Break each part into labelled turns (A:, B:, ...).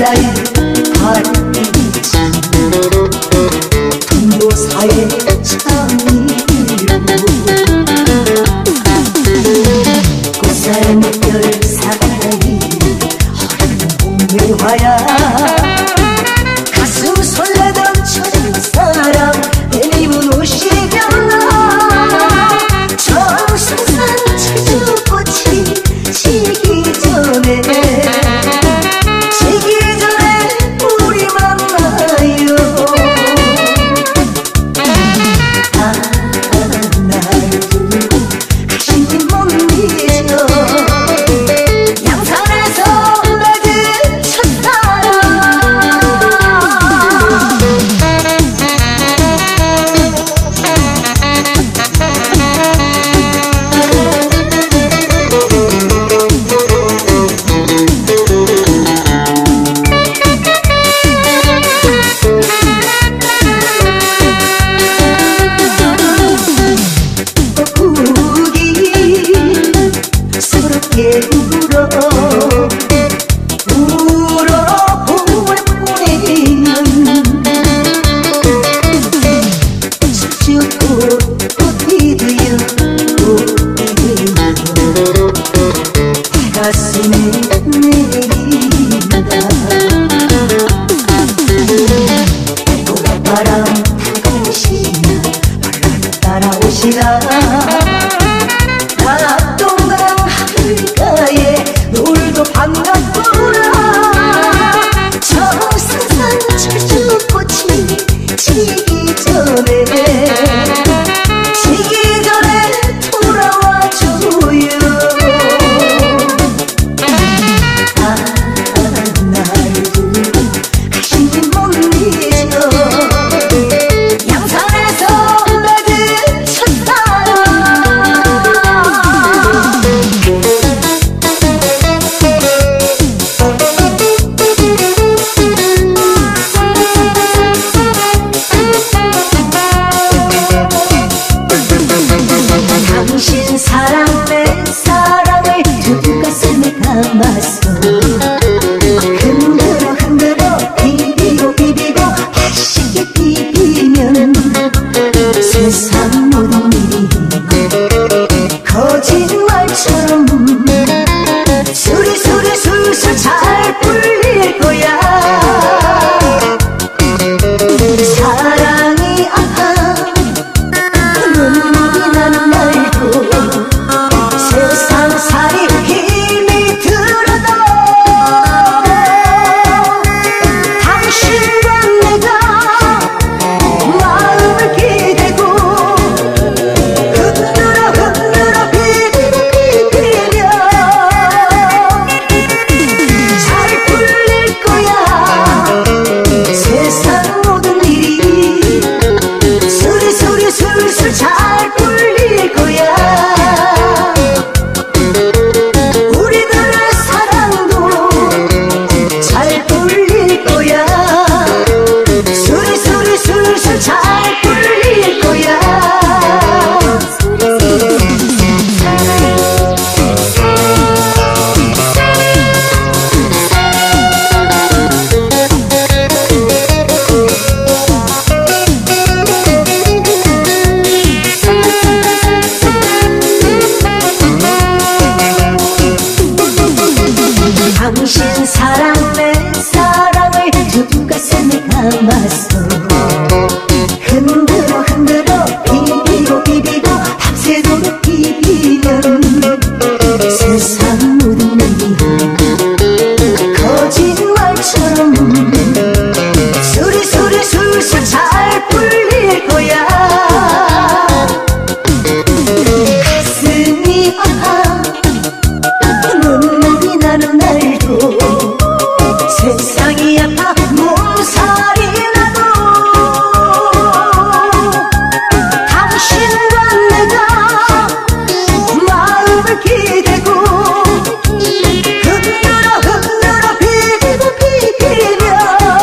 A: 나의 발길이지 동도사의 창의로 꽃살 물결 사나이 어린 봄매화야 가슴 설레던 첫사랑 내 입은 옷이 변나 정승산 치주꽃이 지기 전에 우리 만나요. 날 두고 가시니 못 잊어 양산에서 맺은 첫사랑 울어 봄을 보내면 꽃이 되어 가슴에 내린다 바람 타고시나 따라오시라 낙동강 하늘가에 놀도 반갑구나 정승산 철쭉꽃이 지기 전에 돌아와줘요. 날 두고 가시니 못 잊어 양산에서 맺은 첫사랑 당신 사랑 내 사랑을 두 가슴에 담았어 흔들어 비비고 다시 비비면 세상 모든 일이 거짓말처럼 술술 잘 풀릴 거야. 사랑이 눈물이 나는 날도 세상 살이 힘이 들어도 당신과 내가 마음을 기대고 흔들어 비비며 잘 풀릴 거야. 세상 모든 일이 술술 잘 풀릴 거야. 우리들의 사랑도 잘 풀릴 거야. 술술 잘 풀릴 거야. 당신 사랑 내 사랑을 두 가슴에 담았어 흔들어 비비고 밤새도록 비비면 세상 모든 일이 거짓말처럼 술술 잘 풀릴 거야. 가슴이 눈물이 나는 날도 세상이 아파 몸살이 나도 당신과 내가 마음을 기대고 흔들어 비비며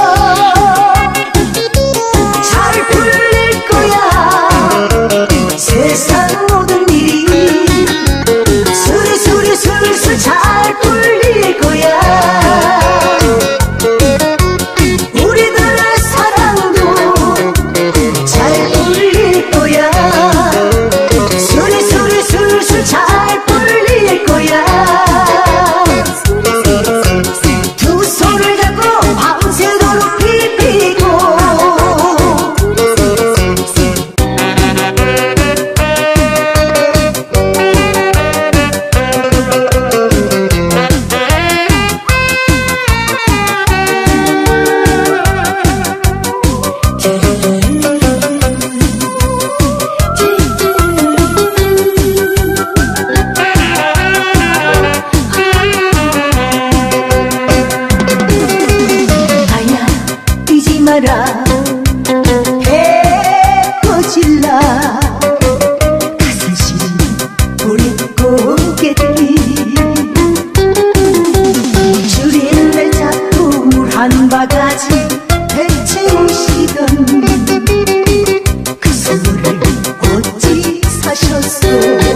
A: 잘 풀릴 거야. 세상 모든 일이 술술 잘 풀릴 거야. 마라 배 꺼질라 가슴 시린 우리 고개들이 줄인 날 자꾸 물 한 바가지 배채우시던 그 선물을 어찌 사셨소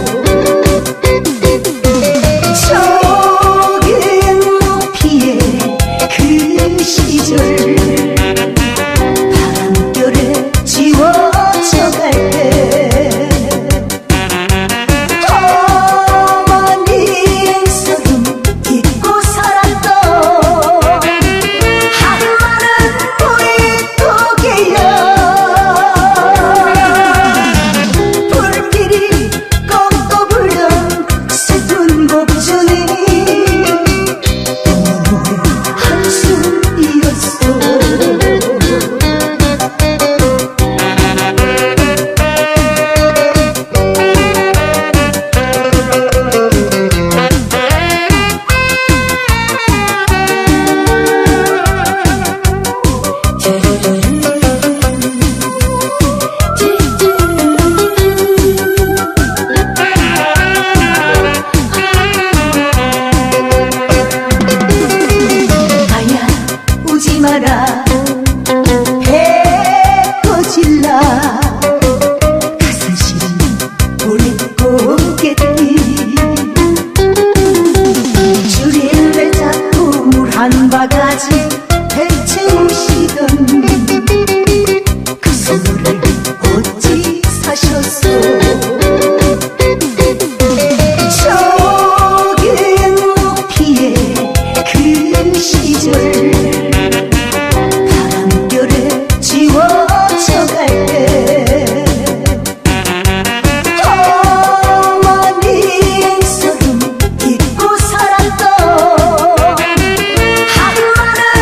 A: 저긴 높이에 그 시절 바람결에 지워져갈 때 어머니 인서름 잊고 살았던 한마른 보릿고개여 불길이 꺾어 불던 슬픈 곡전이 한숨이었어 아야 우지 마라 배 꺼질라 가슴 시린 보릿고개들이 줄인 날 자꾸 물 한 바가지 배채우시던 그 선물을 어찌 사셨소 저긴 높이에 그 시절 바람결에 지워져갈 때 어머니 인서름 잊고 살았던 한마른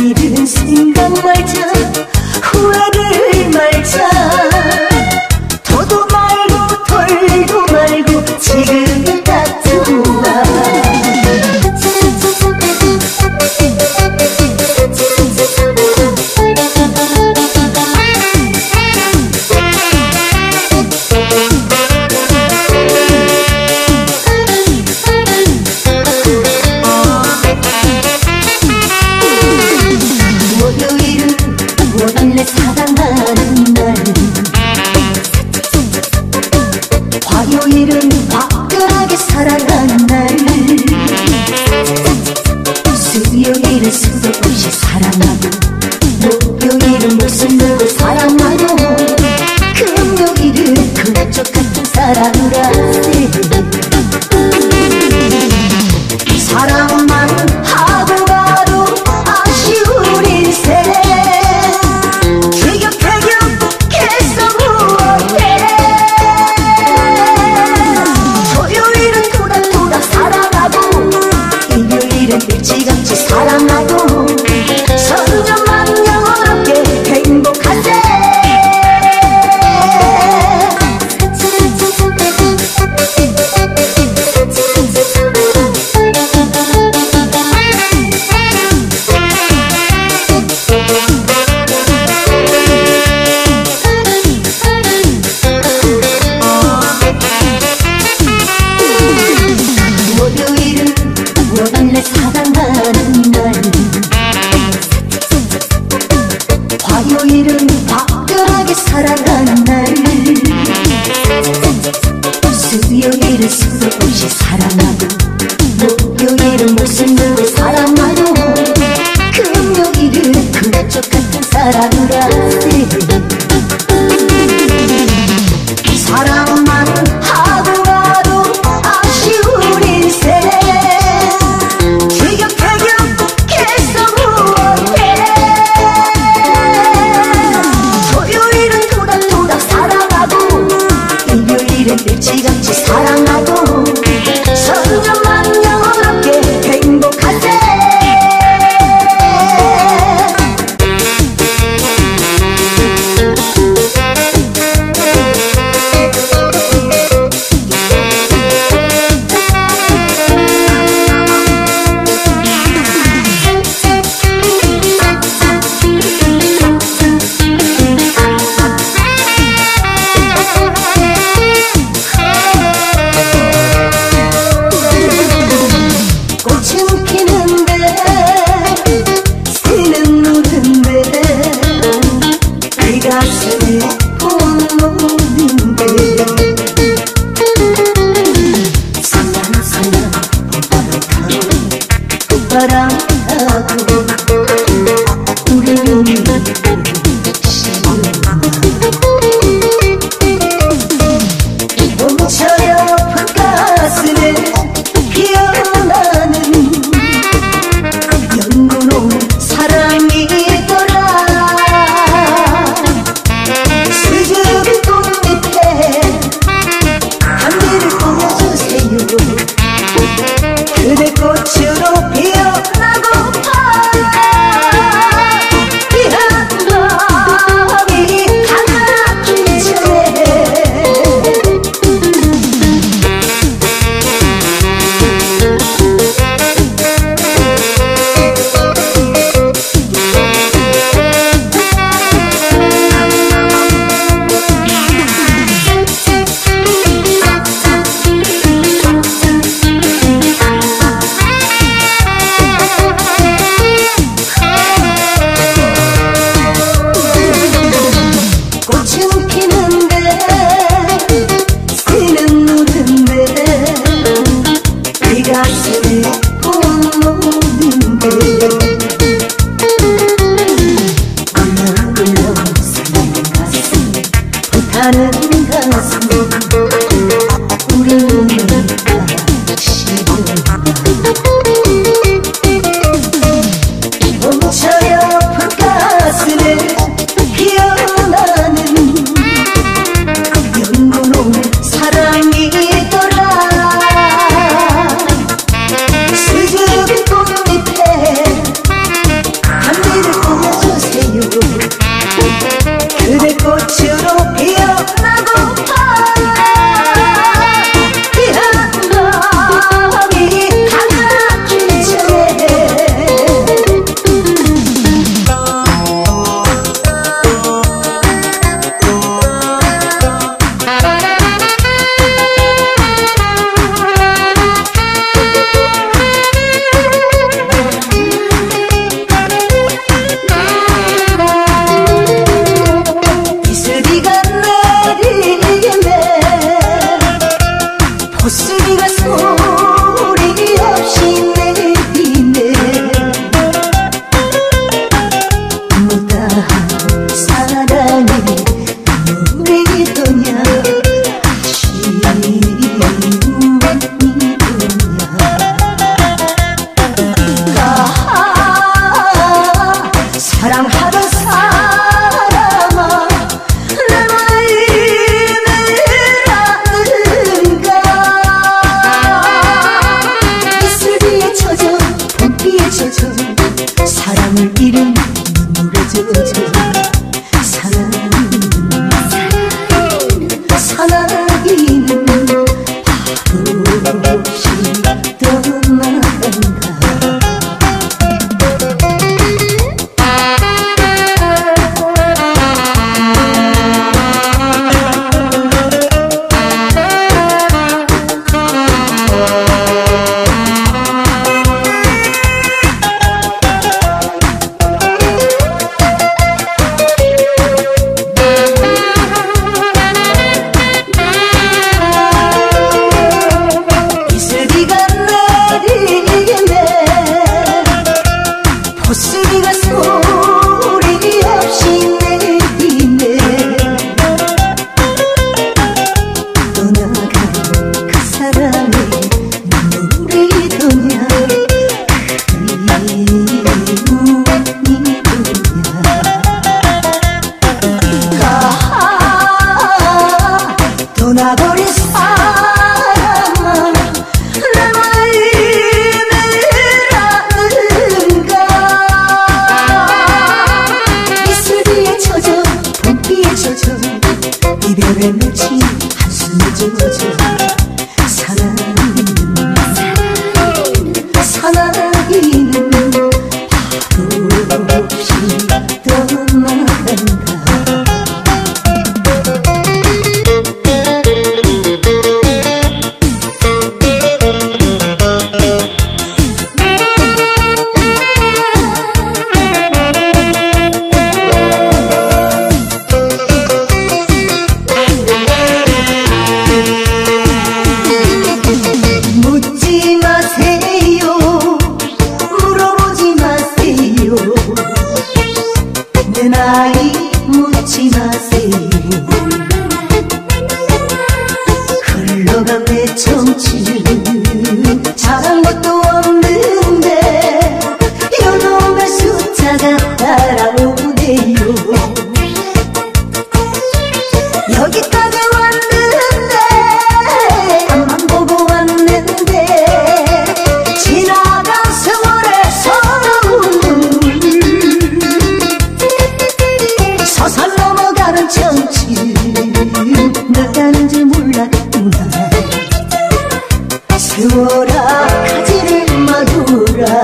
A: 일은 생각 말자 후회를 말자 더도 말고 덜도 말고 지금은 딱 좋아 원래 사랑하는 날 화요일은 화끈하게 사랑하는 날 수요일은 수도 없이 사랑하고 목요일은 무슨 누구 사랑하고 금요일은 그쪽 같은 사랑을 하세 사랑만 하고 가도 아쉬운 인생 일찌감치 사랑하고 천년만 영원하게 행복하세 월요일은 원래 사랑하는 날 화요일은 화끈하게 사랑하는 날 수요일은 수도 없이 사랑하고 목요일은 무슨 누구 사랑하고 금요일은 그쪽 같은 사랑을 하세 사랑만 하고 가도 아쉬운 인생 일찌감치 사랑하고 천년만 영원하게 행복하세 꽃은 피는데 새는 우는데 그 가슴에 봄 오는데 살랑살랑 봄바람 타고 우리 눈이 봄처럼 그 가슴에 피어나는 연분 오는 사랑이더라 사랑하던 사람아 내 마음이라는가. 이슬비에 젖어 봄비에 젖어 사랑을 잃은 눈물에 젖어 사나이는 바보 없이 떠나간다. 보슬비가 소리 없이 내리네. 떠나간 그 사람의 눈물이 더냐 그리움이 더냐. 떠나버린 사람아 내 마음이라는가. 이별의 맺힌 한숨에 젖어 사나이는 바보 없이 떠나간다. 묻지 마세요, 물어보지 마세요, 내 나이 묻지 마세요. 흘러간 내 청춘 잘한 것도 없는데 요놈의 숫자가 따라오네요. 여기까지 왔는데 앞만 보고 왔는데 지나간 세월의 서러운 서산 넘어가는 청춘 몇 가는지 몰랐구나. 세월아 가지를 마두라.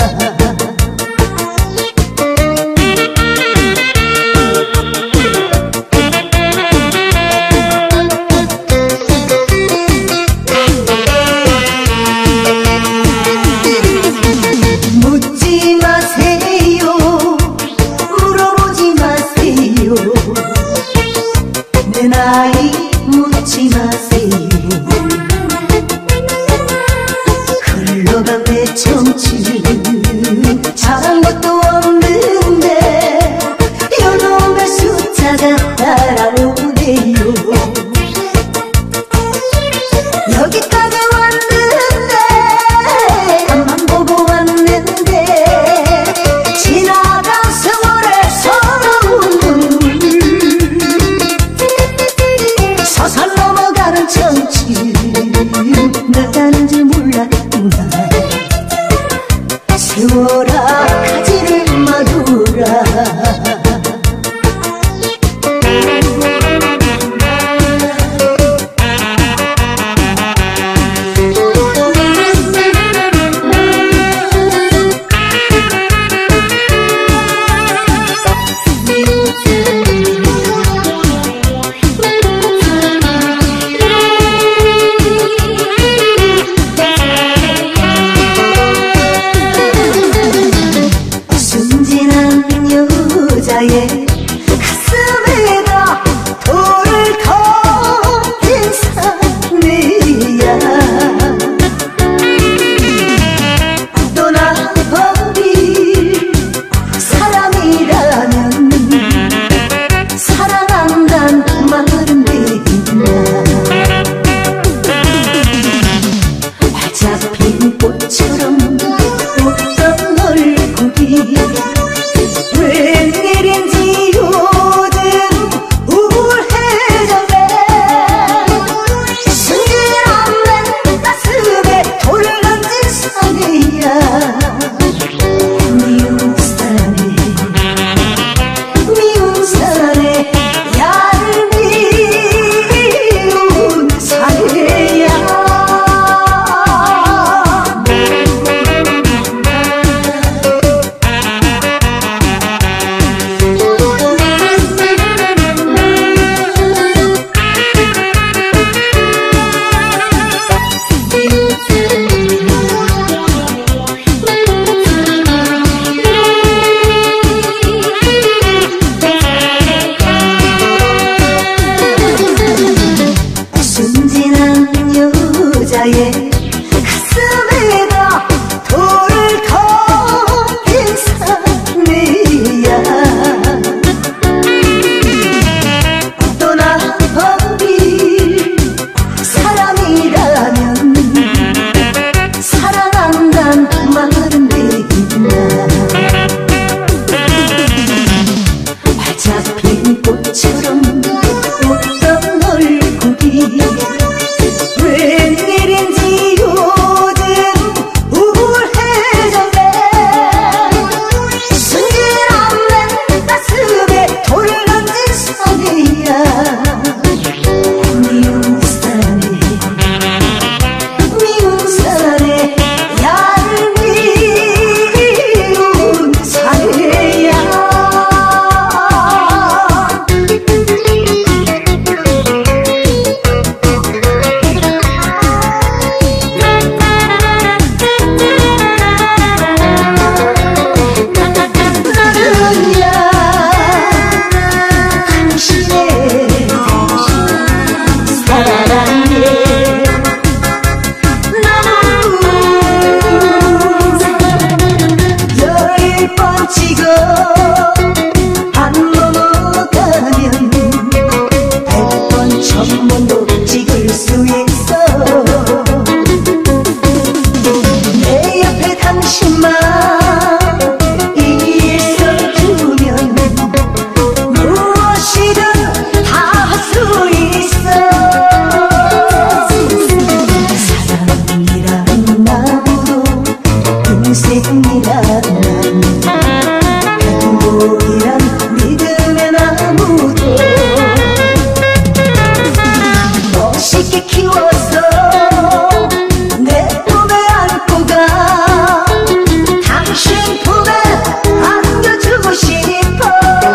A: 묻지 마세요, 물어보지 마세요, 내 나이 묻지 마세요. 흘러간 내 청춘 잘한 것도 없는데 요놈의 숫자가 따라오네요. 여기까지 왔는데 앞만 보고 왔는데 지나간 세월의 서러운 서산 넘어가는 청춘 몇 가는지 몰랐구나. 세월아 가지를 마두라. 순진한 여자의 가슴에다 돌을 던진 사내야. 떠나버릴 사람이라면 사랑한단 말은 되겠나. 잡힌 꽃처럼 웃던 얼굴이 왜 꽃처럼 웃던 얼굴이 웬일인지 요즘 우울해졌네. 승질 없는 가슴에 돌 던진 소리야. 미운 사내 얄미운 사내야. 지고 안 넘어가면 100번 1000번도 찍을 수 있어. 내 옆에 당신만 있어주면 무엇이든 다 할 수 있어. 사랑이란 나무도 인생이란 행복이란 믿음의 나무도 멋있게 키워서 내 품에 안고 가. 당신 품에 안겨주고 싶어.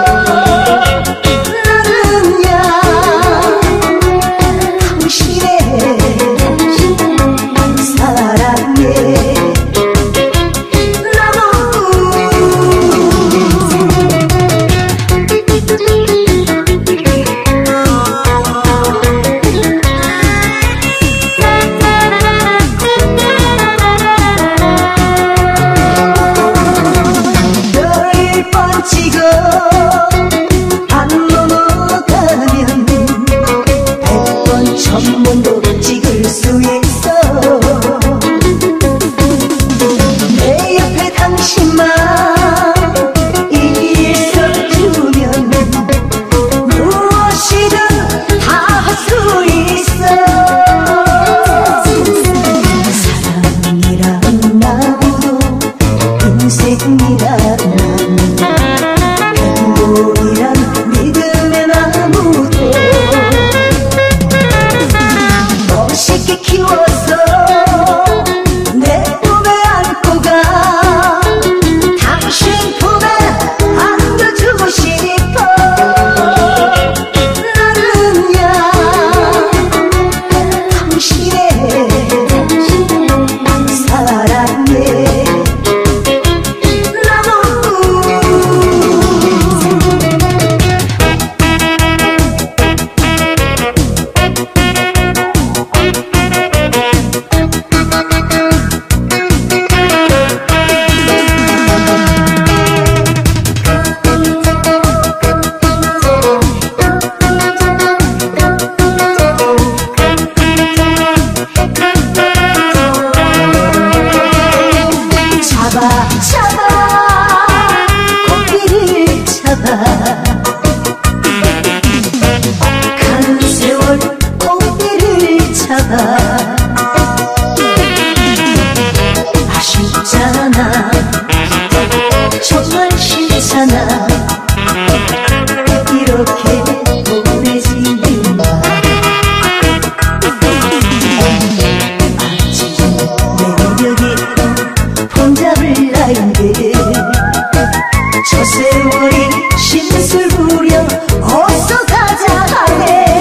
A: 나는야 당신의 사랑해. 지고 안 넘어가면 100번 1000번도 찍을 수 있어. 내 옆에 당신만 있어주면 무엇이든 다 할 수 있어. 사랑이란 나무도 인생이란 행복이란 믿음의 나무도 멋있게 키워서 내 품에 안고 가. 당신 품에 안겨주고 싶어. 나는야 당신의 사랑해. 잡아 코끼리를 잡아. 가는 세월 코끼리를 잡아. 아쉽잖아 정말 싫잖아 이렇게 보내지는 마. 아직 매력이 혼잡을 나인데 저 세월이 심술 부려 어서 가자 하네.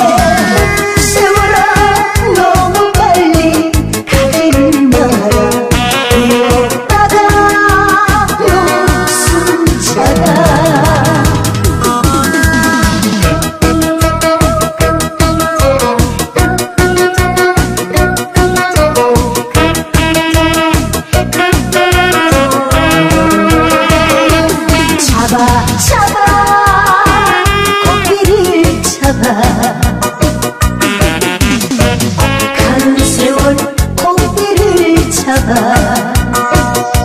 A: 세월아 너무 빨리 가지를 마라. 이러다가 목숨 차가. 잡아 코끼리를 잡아. 가는 세월 코끼리를 잡아.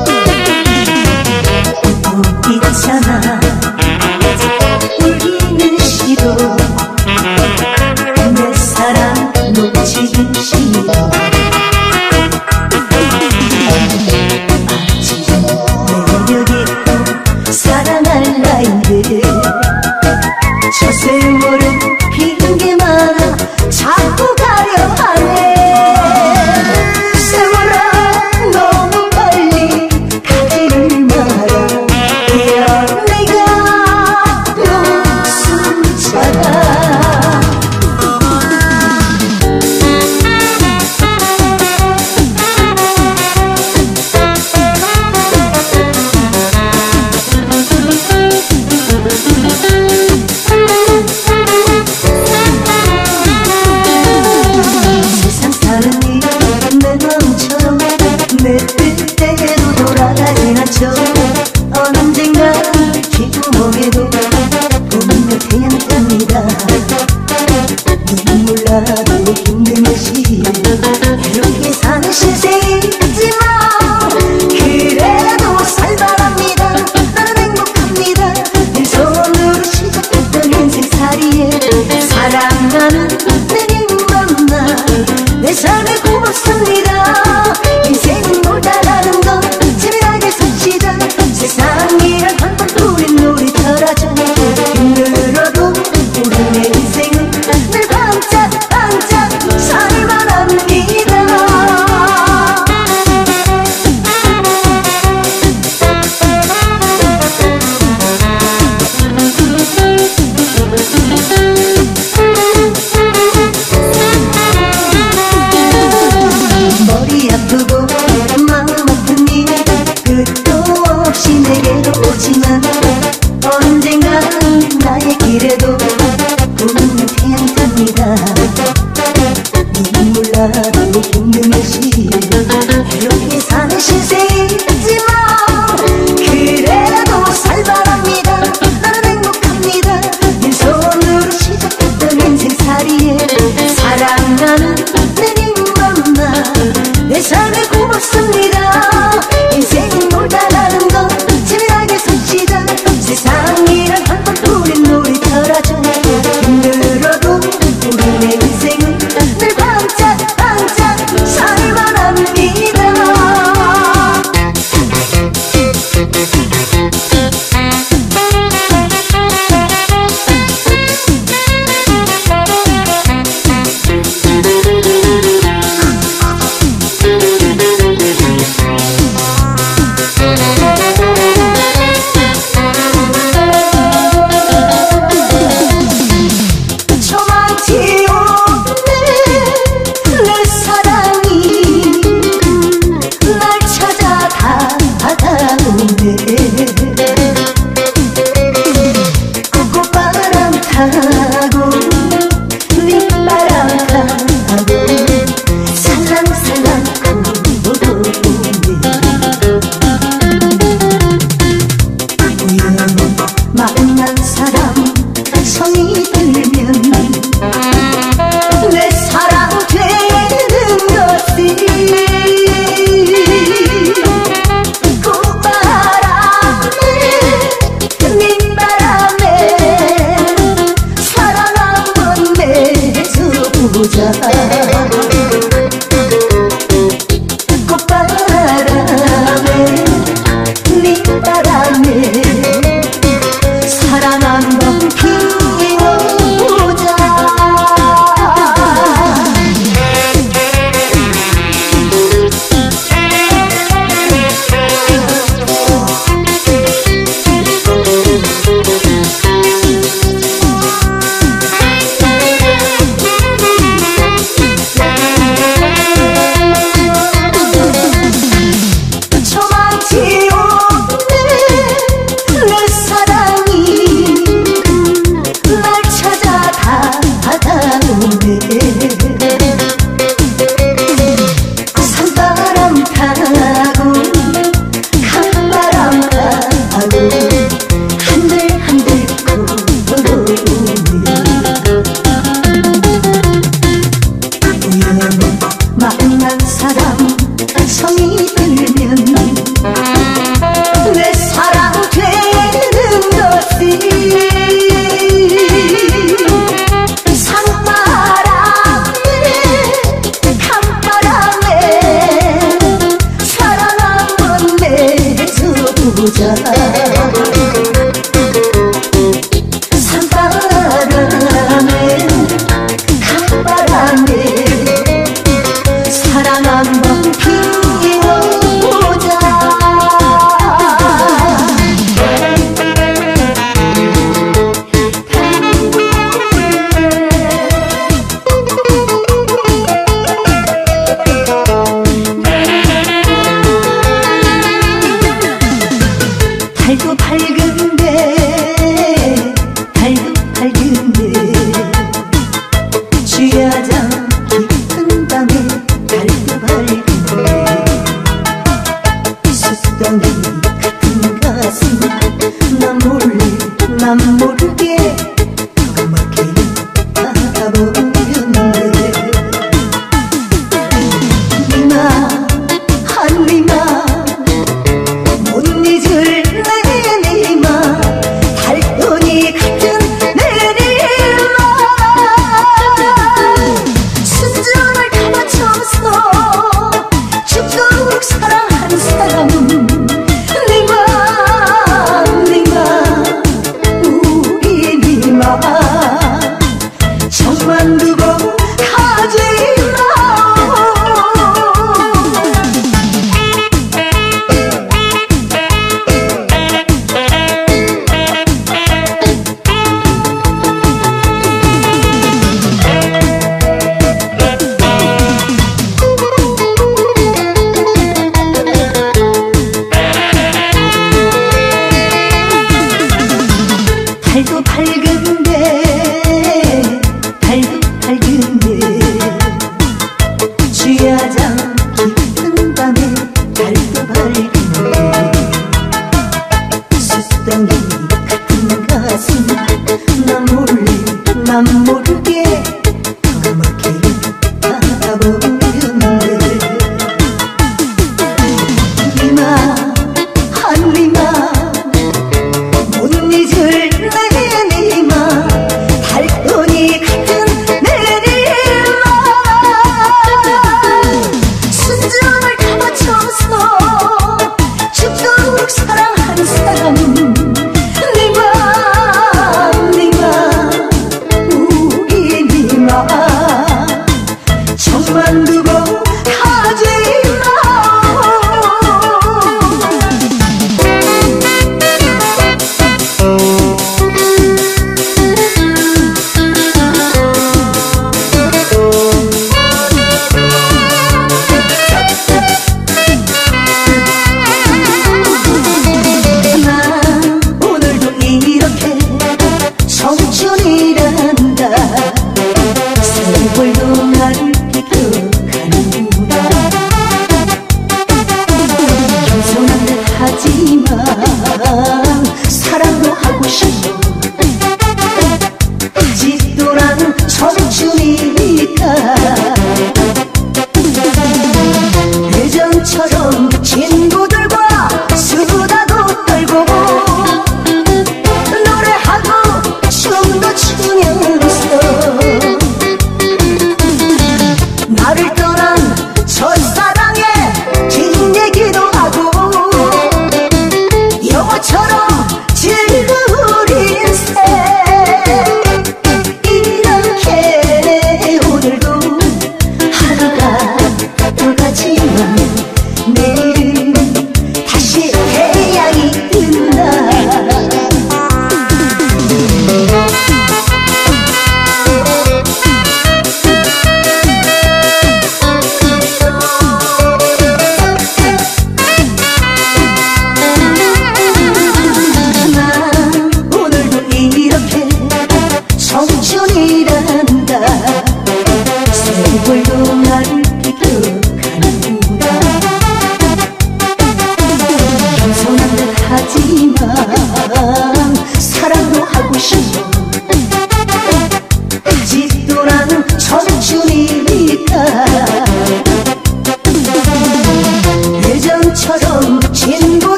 A: 웃고 있잖아 울기는 밤에도 보면 태양 뜹니다. 눈물 나도 힘든 시 이렇게 사는 신세이지만 그래도 살바랍니다. 나는 행복합니다. 내 손으로 시작했던 인생살이에 사랑하는 내님 만나 내 삶에 고맙습니다. 인생은 놀다라는 것 재미나게 삽시다. 세상이란 한 번뿐인 놀이터라죠. 힘들어도 우리의 인생은 늘 반짝반짝 살만합니다. 머리 아프고 마음 아픈 일 끝도 없이 내게로 오지만 언젠가 나의 길에도 보면 태양 탑니다. 눈물 나도 힘든 시 이렇게 사는 신세이지만 그래도 살바랍니다. 나는 행복합니다. 내 손으로 시작했던 인생살이에 사랑하는 내님 만나 내 삶에 고맙습니다. 인생은 놀다라는 것 재미나게 삽시다. 세상이란 한 번뿐인 놀이터라죠. 힘들어도 우리의 인생은 늘 반짝반짝 살만합니다. 저만치 없네 내 사랑이 날 찾아 다가오네. 꽃바람 타고 윗바람 타고 살랑살랑 굴러오네. 우연히 만난 사람 성이 들면 내 사랑 되는 것이 꽃바람에 민바람에 사랑 한번 맺어보자. 꽃바람에 민바람에 사랑 한번 피워보자. 남 모르게 까맣게 바라보였는데 니마 한 니마 못 잊을 내 니마 달돈이 같은 내 니마 순전을 다 바쳐서 죽도록 사랑한 사람 니마 니마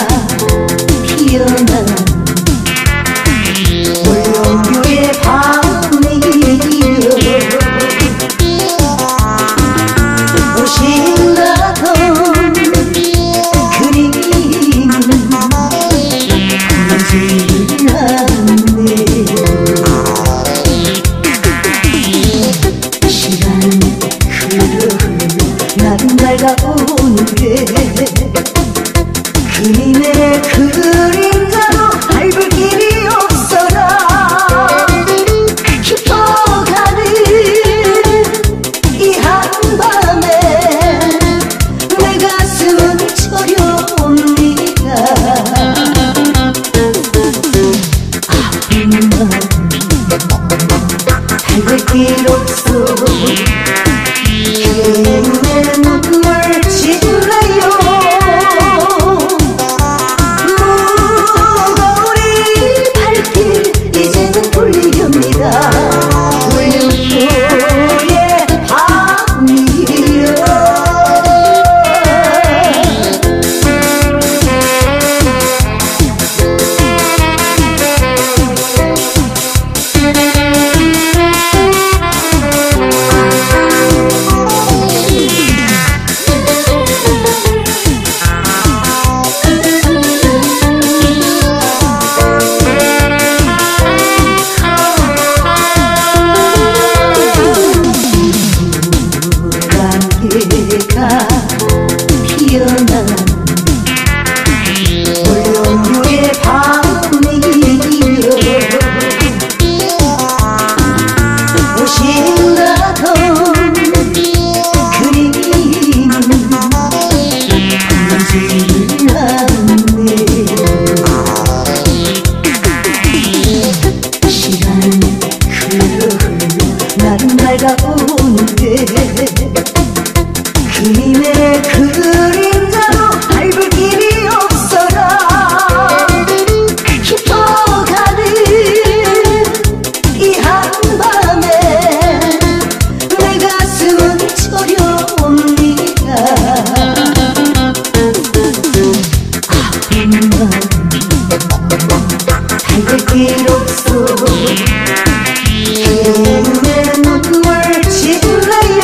A: 피어난 월요교의 밤이여 오신다던 그림은 보지를 않네. 시간 난 밝아오는데 그림의 그림자도 밟을 길이 없어라. 깊어가는 이 한밤에 내 가슴은 저려옵니다. 아픈 마음 밟을 길 없어 내 눈물 짓네요. 무거운 이 발길 이제는 돌렵니다. 월요교의 밤이여 피어난 월요교의 밤이여 오신다던 그림은 보지를 않네. 시간 난 밝아오는데 그림의 그림자도 밟을 길이 없어라. 깊어가는 이 한밤에 내 가슴은 저려옵니다. 아픈 마음 밟을 길 없어 내 눈물 짓네요.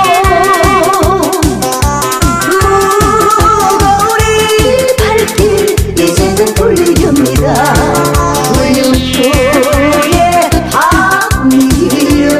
A: 월요교의 밤이여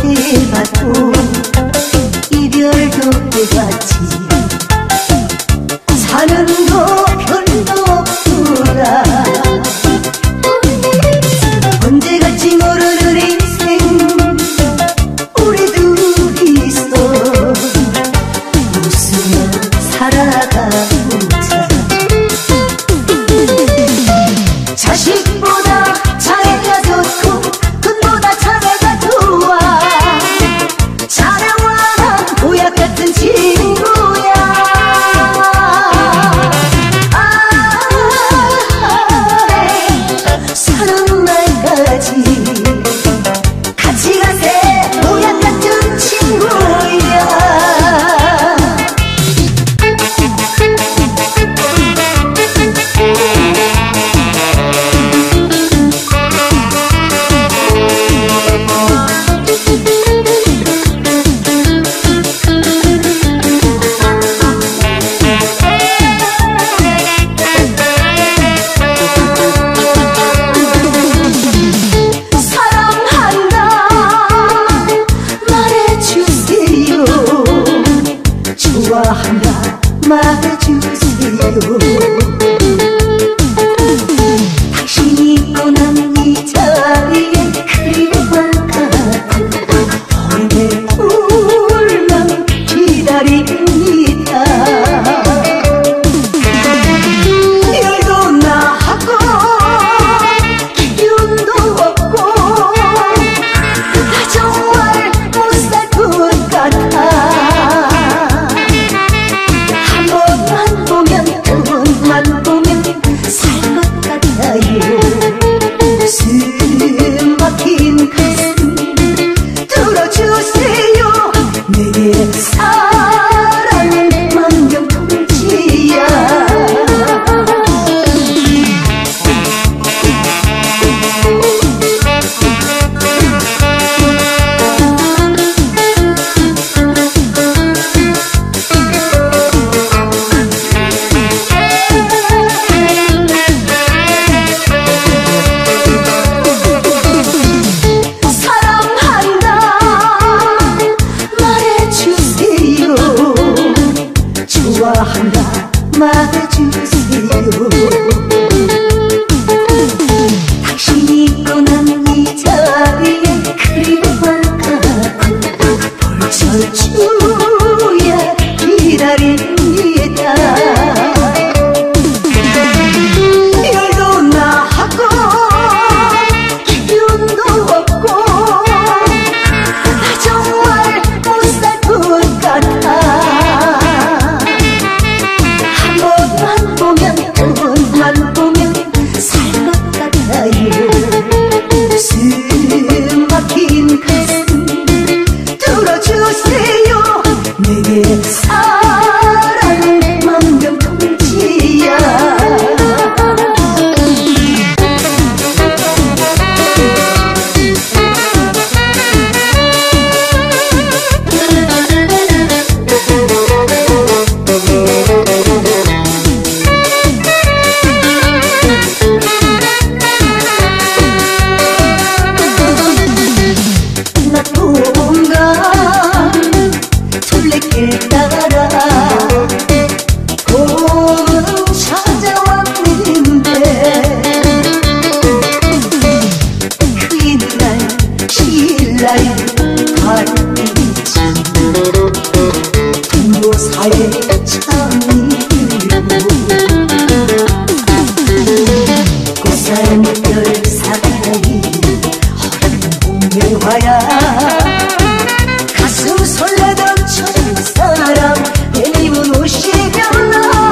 A: 해봐도 이별도 해봤지 사는 거 별로 없구나 언제 갈지 모르는 인생 우리 둘이서 웃으며 살아가보자 자식보다 자네가 좋고 돈보다 자네가 좋아 자네와 보약 같은 친구야 사는 날까지 같이 가세 보약 같은 친구야 좋아한다 말해주세요 당신이 있고 난 이 자리에 그리워할 같은 얼음에 울면 기다립니다 일도 나하고 기운도 없고 나 정말 못 살 것 같아 숨 막힌 가슴 들어주세요 내게 사랑을 만병통치야 좋아한다 말해주세요 당신이 있고 난 이 자리에 그리워할 같은 볼철주야 기다립니다 일도 나하고 기운도 없고 나 정말 못 살 것 같아 만 보면 살 것 같아요 숨 막힌 가슴 들어주세요 내게 사랑을 만병통치야 둘레길 따라 봄은 찾아왔는데 그 옛날 신라의 발빛이 동로사의 창이고 꽃살별 사나이 허른 봄매화야 가슴 설레던 첫사랑 내님은 오시면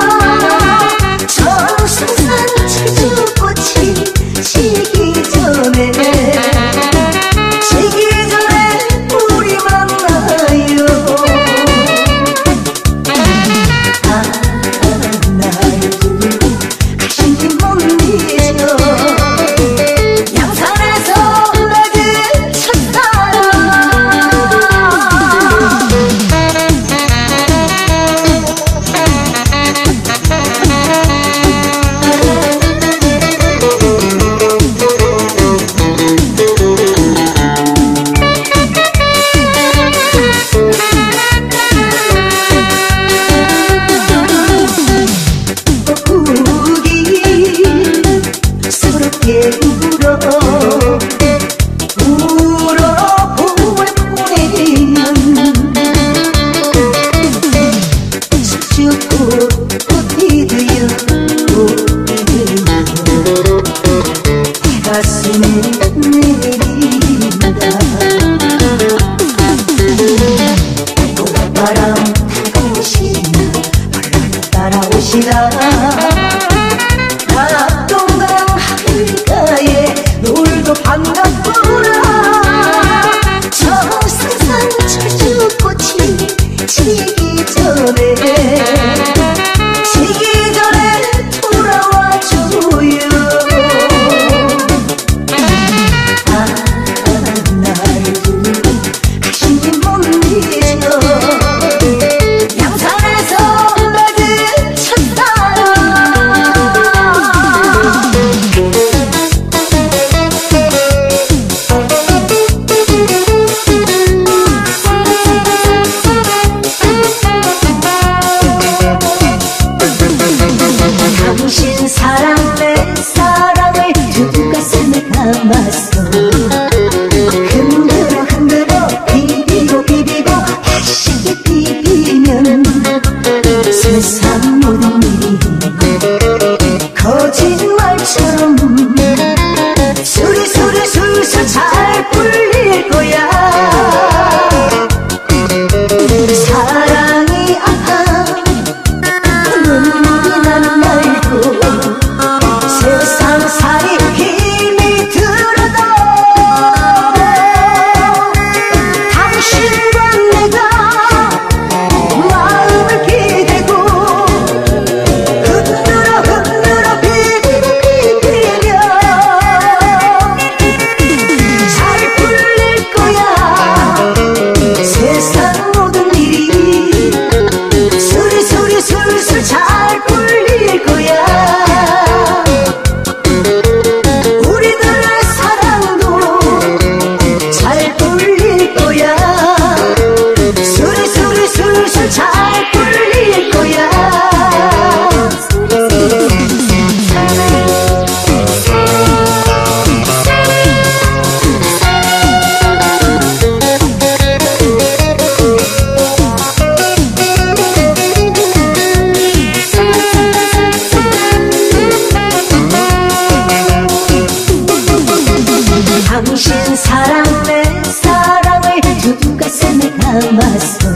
A: 정승산 치주꽃이 지기 전에 우리 만나요 날 두고 가시니 못 잊어 양산에서 내게 첫사랑 남았어.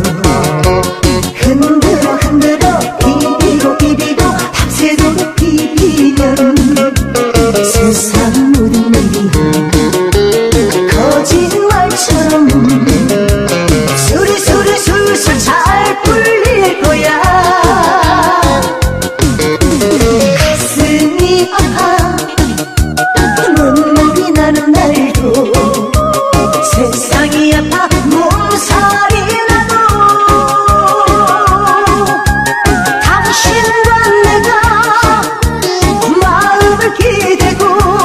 A: 흔들어 흔들어 비비고 비비고 밤새도록 비비면 세상 모든 일이 거짓말처럼 수리수리 술술 잘 풀릴 거야. 가슴이 아파 눈물이 나는 날도 세상이 아파 몸살이 나도 당신과 내가 마음을 기대고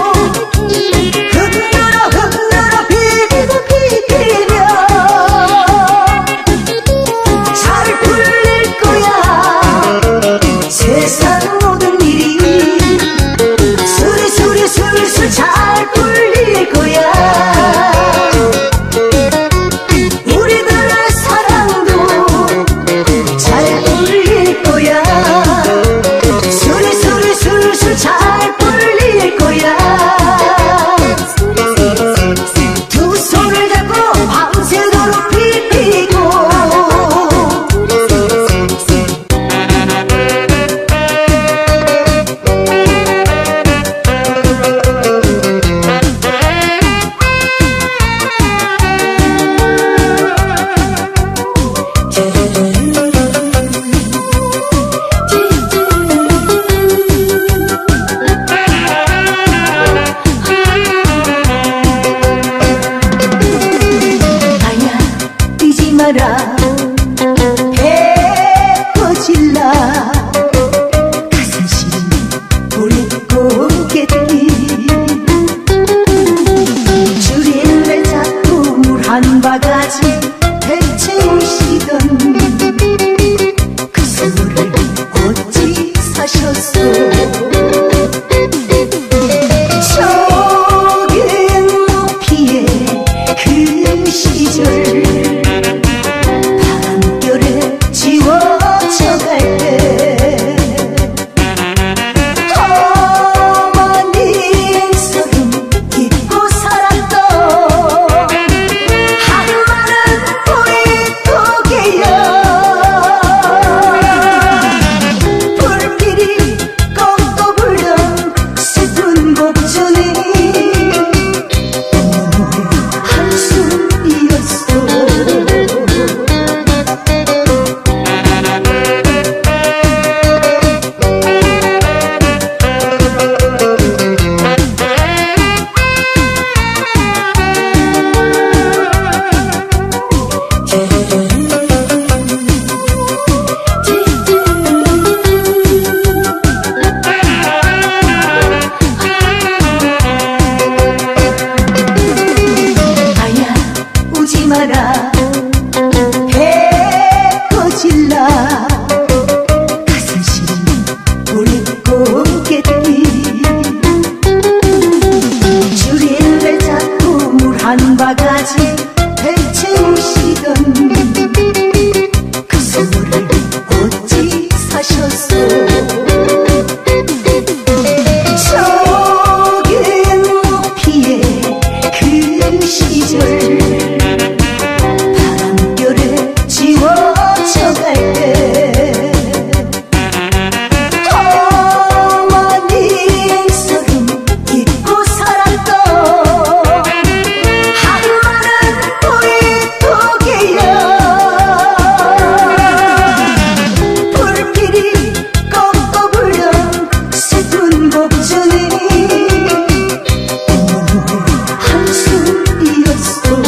A: 흔들어 흔들어 비비고 비비며 잘 풀릴 거야. 세상 모든 일이 수리수리 술술 잘 풀릴 거야. 우리들의 사랑도 잘 풀릴 거야. 수리수리 술술 잘 풀릴 거야. 두 손을 잡고 밤새도록 비비고 마라 배 꺼질라 가슴 시린 오랫고 겠기 주린내 자꾸 물 한 바가지 배채우시던 그 선물을 어찌 사셨소. 저긴 높이에 그 시절 지워져갈 때 어머니 소름 잊고 살았던 한마른 보릿고개여. 불길이 꺾어 불던 슬픈 곡전이 한숨이었어. 마라 배 꺼질라 가슴 시린 오랫고 겠기 주린날 자꾸 물 한 바가지 배채우시던 그 선물을 어찌 사셨소. 저긴 높이에 그 시절 지워져갈 때 어머니 소름 잊고 살았던 한마른 보릿고개여. 불길이 꺾어 불던 슬픈 곡전이 한숨이었어.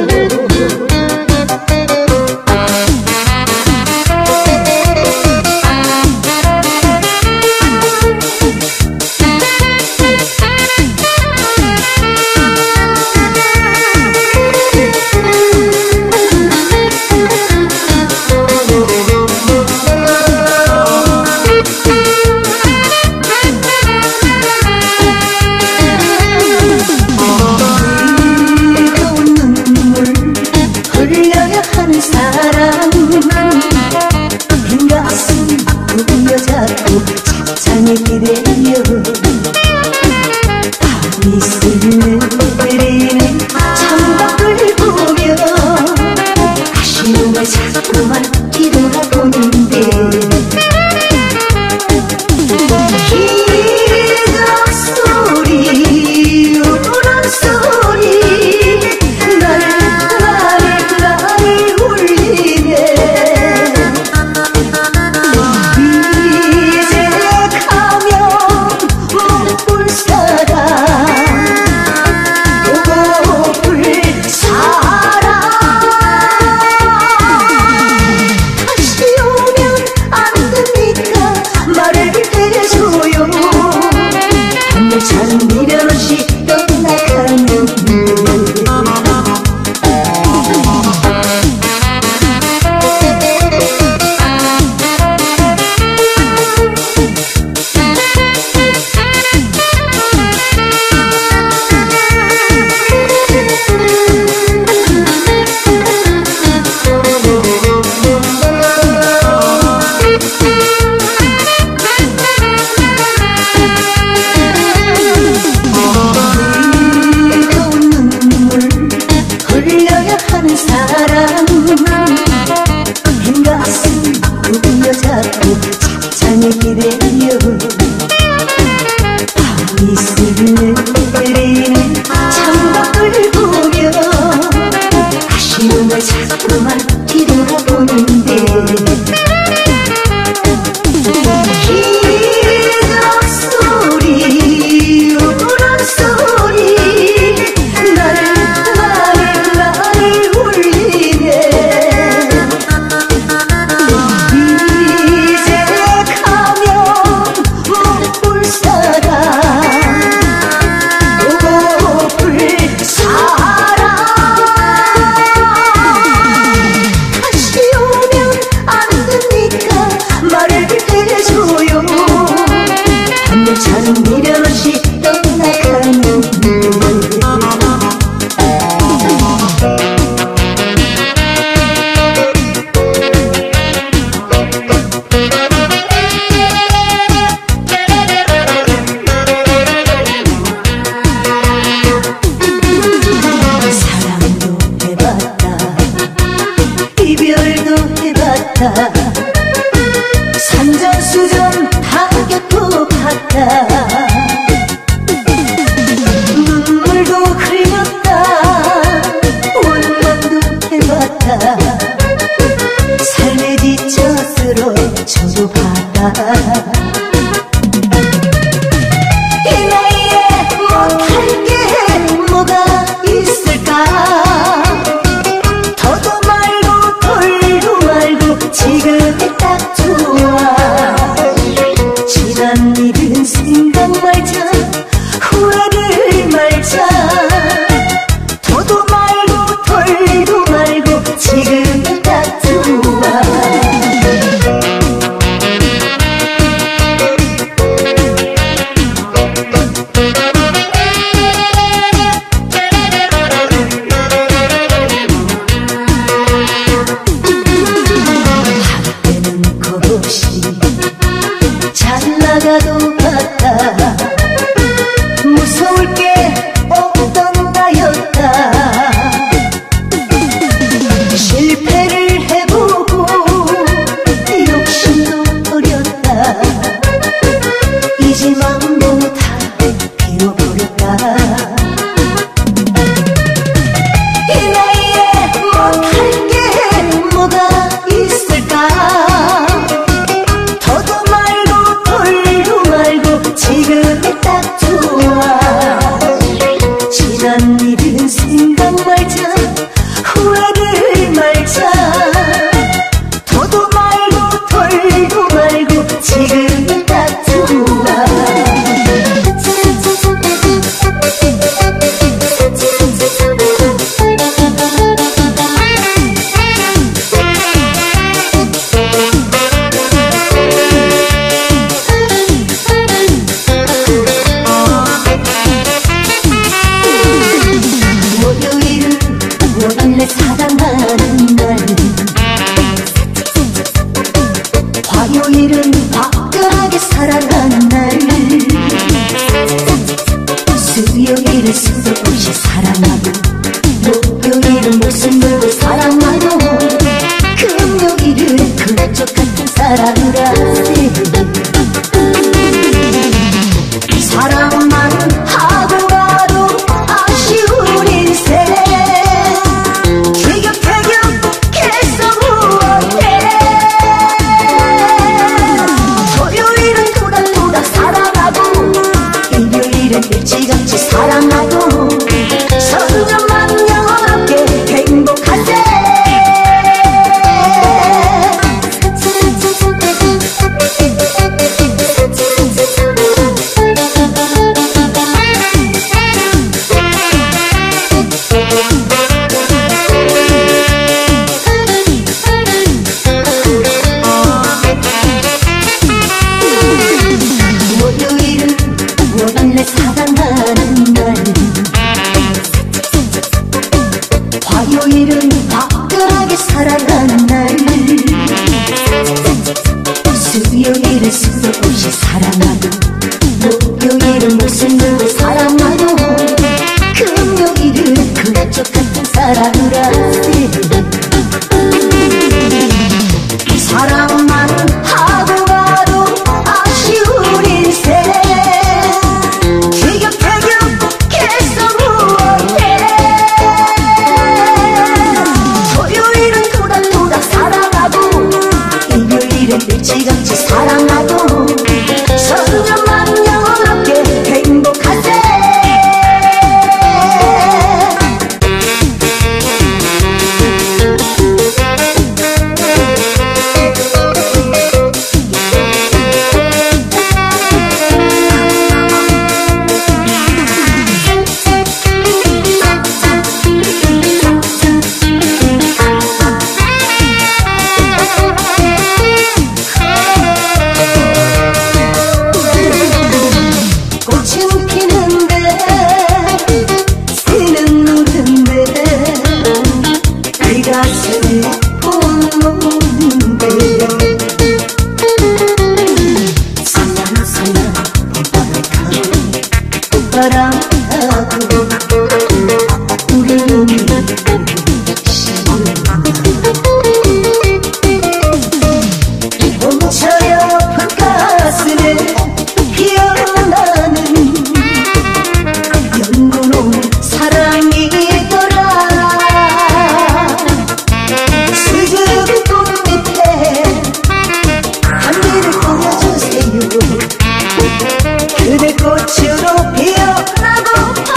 A: 찬찬히 기대려 밤이 스며내리는 창밖을 보며 다시 한 사람 빈 가슴 울려 잡고 창에 기대며 밤이 스르르는 창밖을 보며 아쉬움을 자꾸만 뒤돌아보는데 기적소리 울음소리 나를 울리네 이제 가면 못 볼 사람 못 볼 사람 다시 오면 안 됩니까 말을 해줘요 한물차는 미련 없이 떠나가는데 사랑도 해봤다 이별도 해봤다 산전수전 다 겪어봤다 눈물도 흘렸다 원망도 해봤다 삶에 지쳐 쓰러져도 봤다 이 나이에 못할 게 뭐가 있을까 더도 말고 덜도 말고 지금이 딱 좋아 지난 일은 생각 말자 후회를 말자 더도 말고 덜도 말고 지금이 딱 좋아 한때는 겁없이 잘 나가도 봤다 무서울 게 없던 나였다 실패를 해보고 욕심도 버렸다 이제 마음도 다 비워버렸다 이 나이에 못할 게 뭐가 있을까 더도 말고 덜도 말고 지금이 딱 좋아 지난 일은 생각 말자 후회를 말자 더도 말고 덜도 말고 지금이 딱 좋아 월요일은 원래 사랑하는 날 화요일은 화끈하게 사랑하는 날 수요일은 수도 없이 사랑하고 목요일은 목숨 걸고 사랑하고 금요일은 그쪽 같은 사랑을 하세 사랑만 하고 가도 아쉬운 인생 티격태격해서 무엇해 토요일은 토닥토닥 사랑하고 일요일은 일찌감치 사랑하고 선전만 영원하게 행복하세 가슴에 봄농대 살랑살랑 봄바람 타고 우리는 멈춰요 가슴에 피어나는 연분홍 사랑이더라. 수줍은 꽃 밑에 한미를 보여주세요. 그대 꽃으로 피어나고파.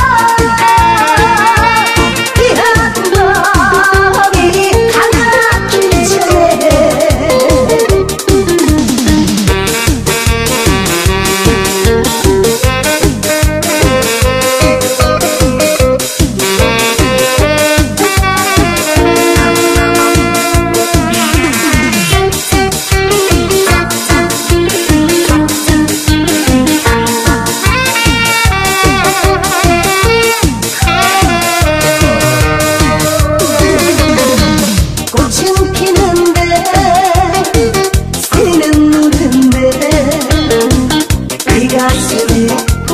A: 가슴에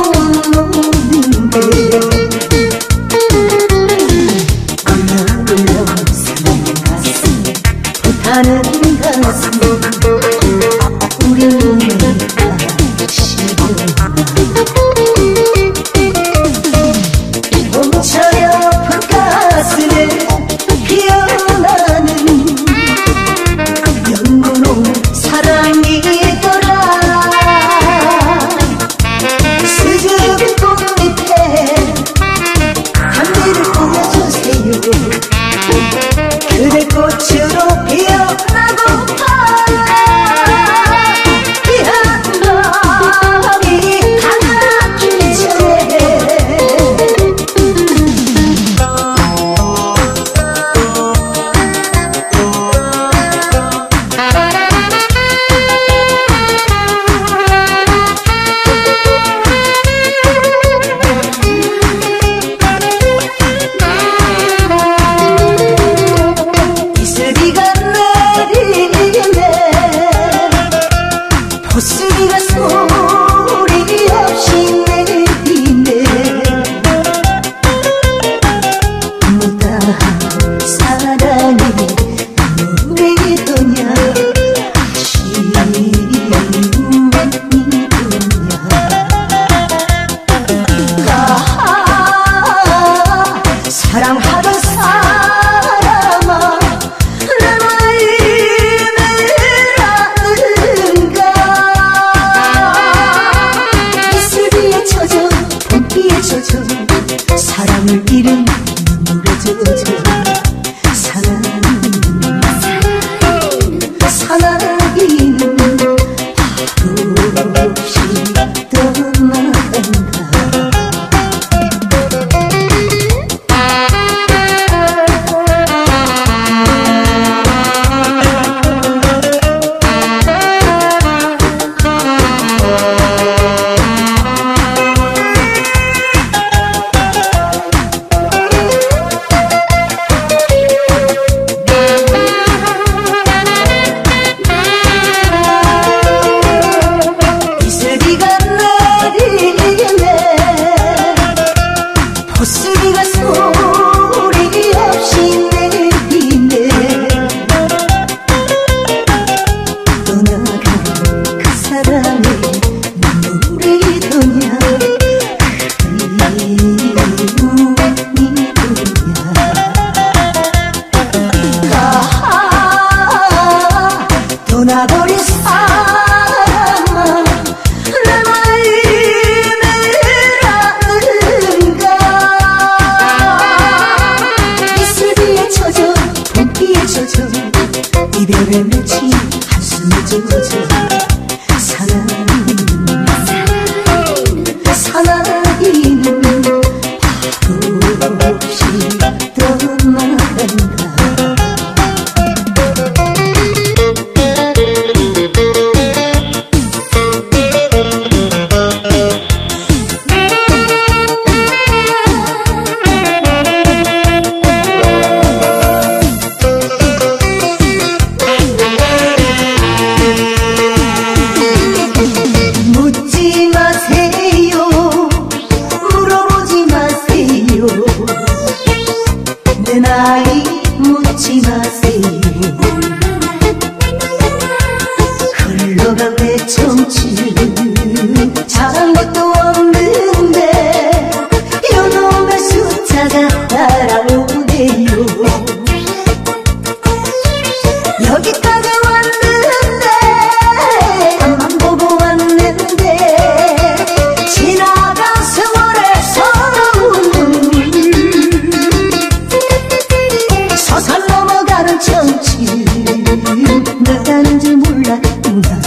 A: 봄농대 울렁울렁 사는 가슴 불타는 가슴 우리가 시구나. 멈춰요 가슴에 피어나는 연분홍 사랑이더라. 수줍은 꽃 밑에 한미를 보여주세요. 그대 꽃으로 피어나고파. 피한 마음이 가기 전에 보슬이가 소리 없이 내리네. 못다한 사랑이 노래더냐 시우이더냐. 사랑하던 사람아 사랑을 잃은 눈물에 젖어 사나이는 바로 없이 떠나간다. 보슬이가 소리 없이 내리네. 떠나간 그 사람의 눈물이더냐 그리움이더냐. 떠나버린 사람아 내 이별의 맺힌 한숨을 젖어 사나이는 바로 없이 떠나간다. 마세요. 흘러간 내 정치는 잘한 것도 없는데 요놈의 숫자가 따라오네요. 여기까지 왔는데 앞만 보고 왔는데 지나간 세월의 서러운 눈물 서산 넘어가는 정치 몇 가는지 몰랐구나.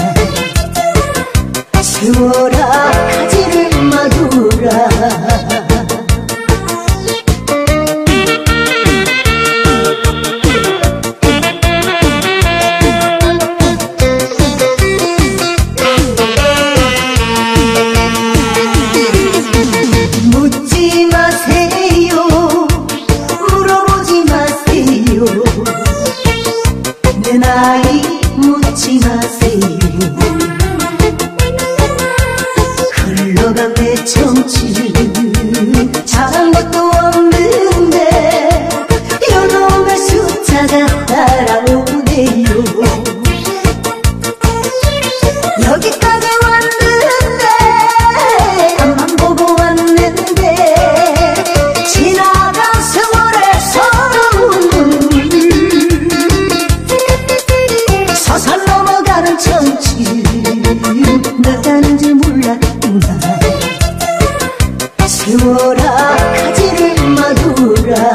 A: 세월아 가지를 마두라. 묻지 마세요. 물어보지 마세요. 내 나이 묻지 마세요. 흘러간 내 정치는 잘한 것도 없는데 요놈의 숫자가 따라오네요. 여기까지 왔는데 앞만 보고 왔는데 지나간 세월의 서러운 눈물 서산 넘어가는 정치 몇 가는지 몰랐구나. 세월아 가지를 마두라.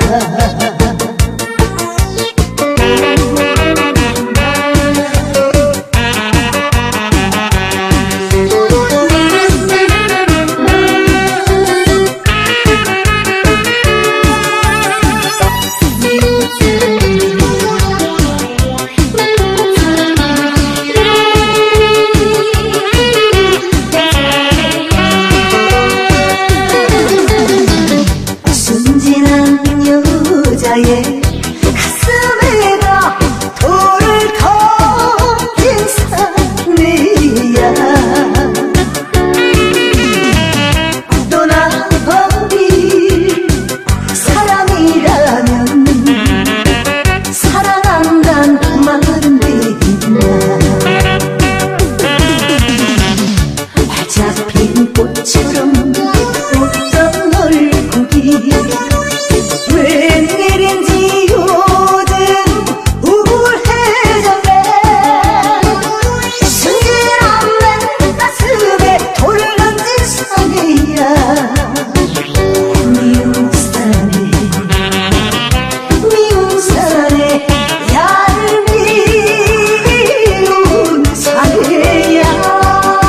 A: 순진한 여자의 가슴에다 돌을 던진 사내야 떠나버릴 사람이라면 사랑한단 말은 되나. 잡힌 꽃처럼 웃던 얼굴이 웬일인지 요즘 우울해졌네. 순진한 내 가슴에 돌을 던진 사내야. 미운 사내 미운 사내 야를 미운 사내야.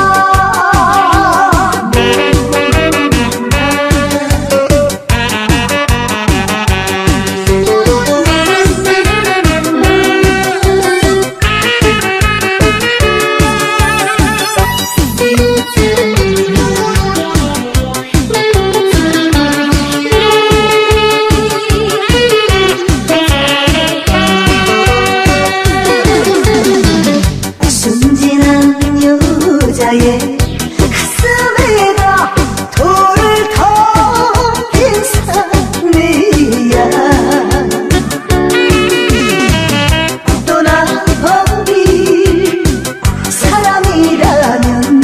A: 순진한 여자의 가슴에다 돌을 던진 사내야. 떠나버릴 사람이라면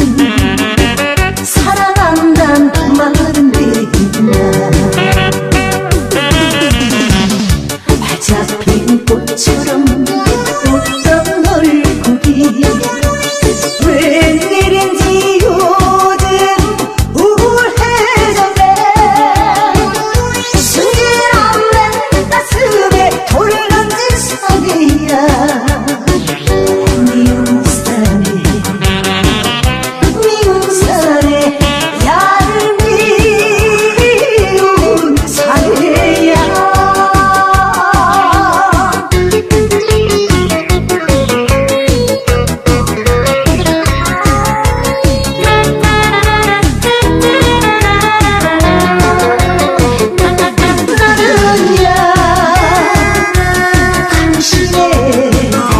A: 사랑한단 말은 되나. 잡힌 꽃처럼 웃던 얼굴이 웬일인지 요즘 우울해졌네. 순진한 내 가슴에 돌을 던진 사내야. 미운 사내 미운 사내 야를 미운 사내야. 당신의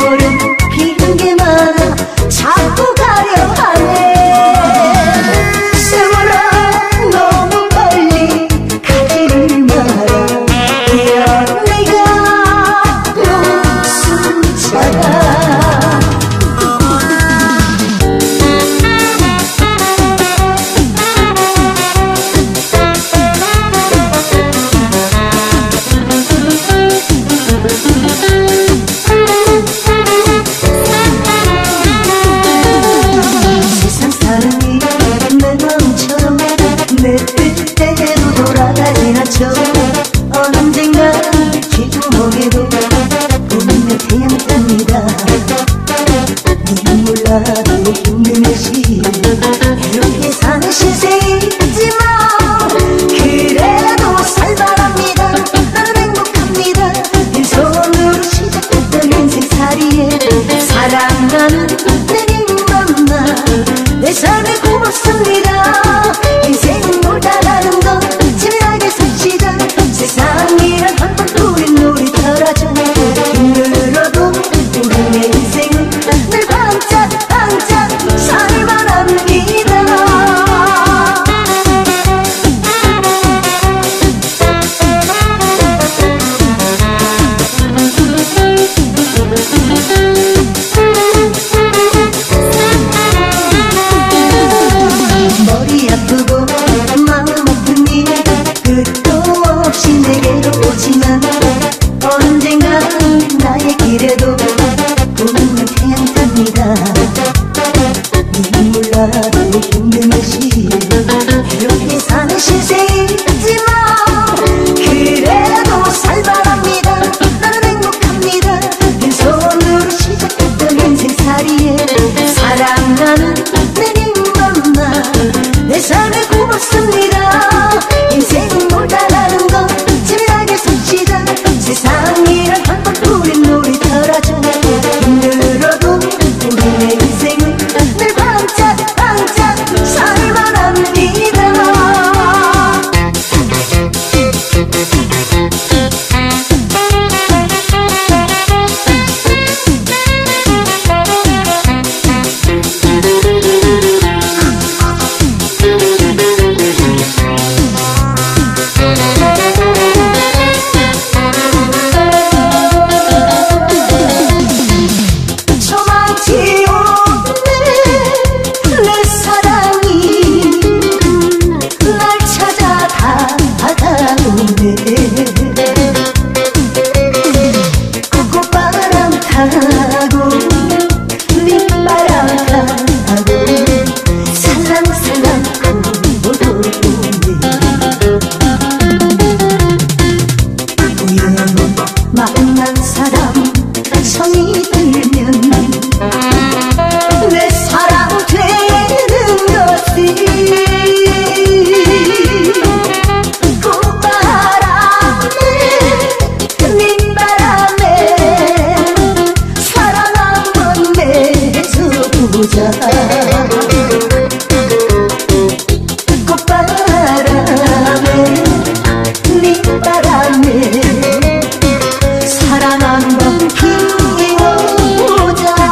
A: 버려 피는 게 많아 자꾸 가려 하네. 세월아 너무 빨리 가지를 마라. 이야 내가 너무 숨차다. 세상 사람이 내 마음처럼 내 뜻대로 돌아가지나 쳐. 언젠가 귀주먹에도 보면 태양 탑니다. 누군 몰라도 힘든 시 이렇게 사는 신세이지만 그래도 살만합니다. 나는 행복합니다. 빈손으로 시작했던 인생살이에 사랑하는 내님 만나 내 삶에 고맙습니다. 인생은 놀다가는 것 재미나게 삽시다. 세상이란 한 번뿐인 놀이터라죠. 힘들어도 우리의 인생은 늘 반짝반짝 살만합니다. 머리 아프고 마음 아프니 끝도 없이 내게로 오지만 언젠가 나의 길에도 보면 태양 탑니다. 누군 몰라도 힘든 것이 이렇게 사는 신세이지만 그래도 살만합니다. 나는 행복합니다. 빈손으로 시작했던 인생살이에 사랑하는 내님 만나 내 삶에 고맙습니다. 인생은 놀다가는 것 재미나게 삽시다. 세상이란 한 번뿐인 놀이터라죠. 힘들어도 우리의 인생은 늘 반짝반짝 살만합니다. 저만치 없네 내 사랑이 날 찾아 다가오네. 꽃바람 타고 빗바람 타고 살랑살랑 불어오네. 우연히 만난 사람 성이 들면 내 사랑 되는 것이 꽃바람에 민바람에 사랑 한번 맺어보자. 꽃바람에 민바람에 사랑 한번 피워보자.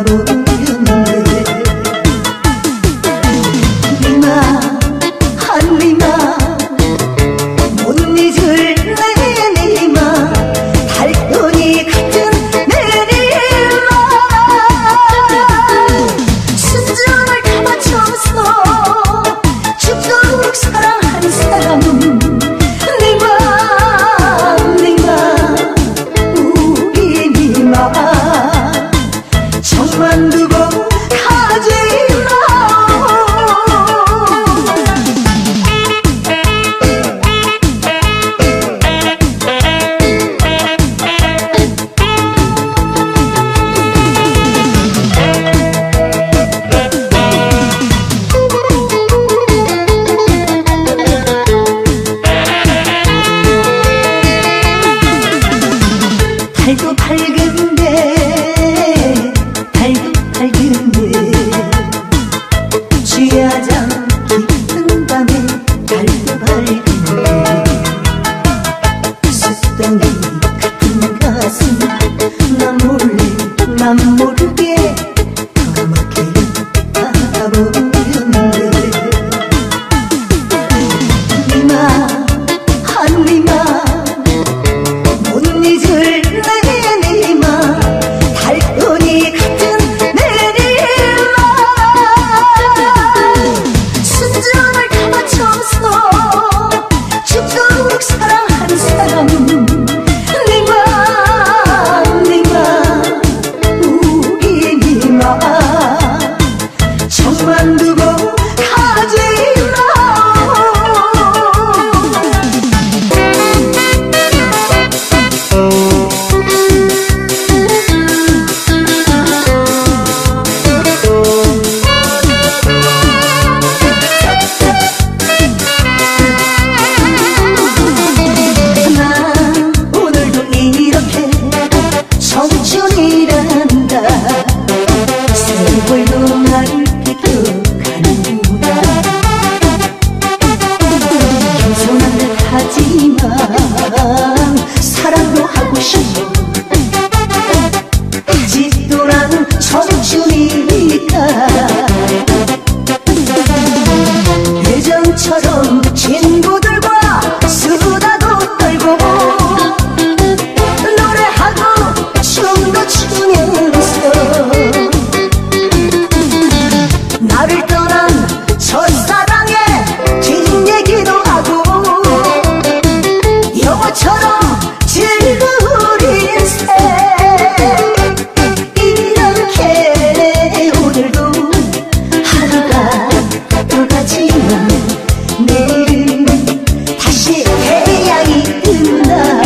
A: 바보였는데 니마 한 니마 못 잊을 내 니마 달돈이 같은 내 니마 순전을 다 맞춰서 죽도록 사랑한 사람 니마 우리 니마 정만 두고 가지마 달도 밝은데 취하장 깊은 밤에 달도 밝은데 숫덩이 같은 가슴 난 모르게 까맣게 바보였는데 니마 한 니마 못 잊을 내 니마 달돈이 같은 내 니마 순전을 다 맞춰서 죽도록 사랑한 사람 니마 우리 니마 정만 두고 가지마 난 오늘도 이렇게 청춘이란다 세월도 나를 비껴가는구나 겸손한 듯 하지만 사랑도 하고 싶어 아직도 난 청춘이니까 예전처럼 친구들과 수다도 떨고 노래하고 춤도 추면서 나를 떠난 첫사랑의 뒷얘기도 하고 영화처럼 즐거운 인생 이렇게 오늘도 하루가 떠가지만 내일은 다시 태양이 뜬다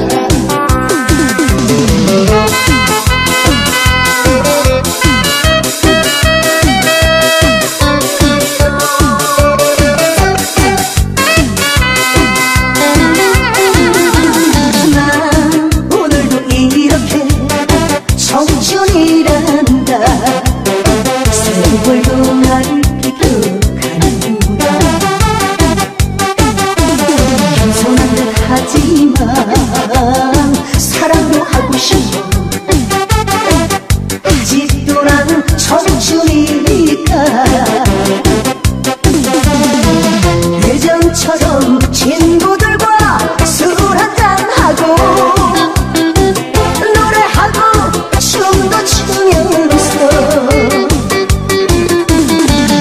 A: 난 오늘도 이렇게 청춘이란다 세월도 나를 비껴가는구나 겸손한 듯 하지만 사랑도 하고 싶어 아직도 난 청춘이니까 예전처럼 친구들과 술 한잔하고 노래하고 춤도 추면서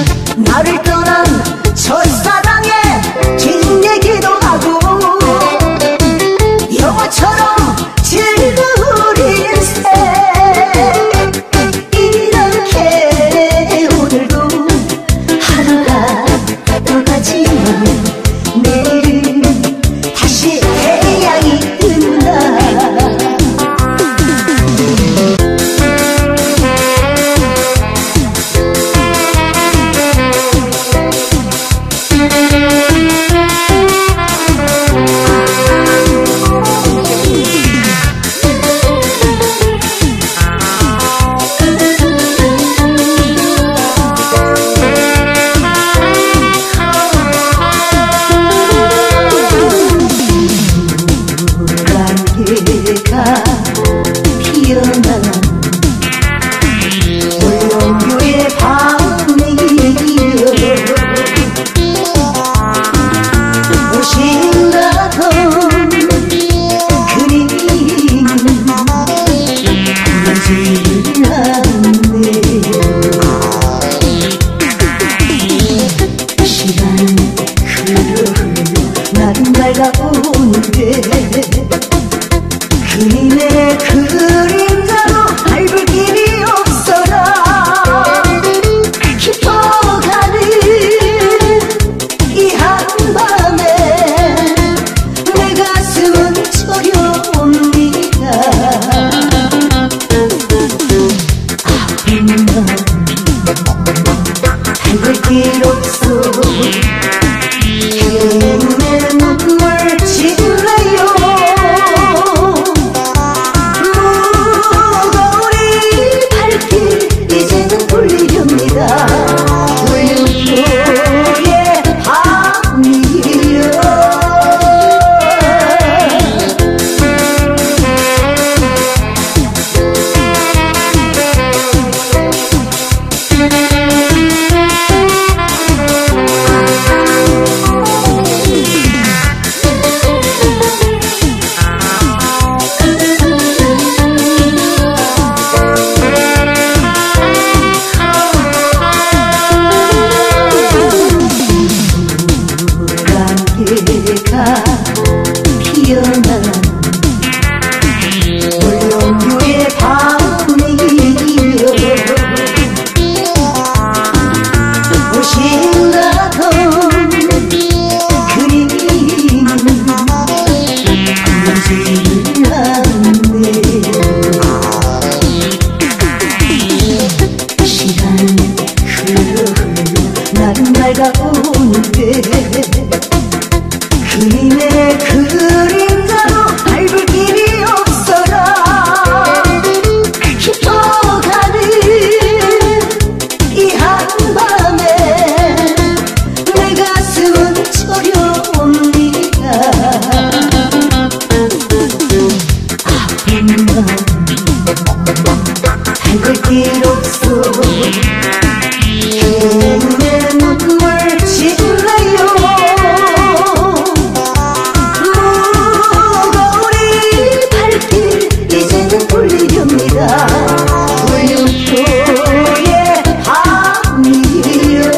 A: 않네. 시간은 흘러 날은 밝아오는데 그림의 그림자도 밟을 길이 없어라. 깊어가는 이 한밤에 내 가슴은 저려옵니다. 아픈 마음 밟을 길 없어 내 눈물 짓네요. 무거운 이 발길 이제는 울렵니다. 울림소리의 밤이여. 안개가 피어난 울릉도의 밤이여. 오신다던 그림은 보이질 않네. 시간은 흘러 날은 밝아오는데 그림의 그림자도 밟을 길이 없어라. 깊어가는 이 한밤에 내 가슴은 저려옵니다. 아픈 마음 밟을 길 없어 내 눈물 짓네요. 울림소리의 밤이여.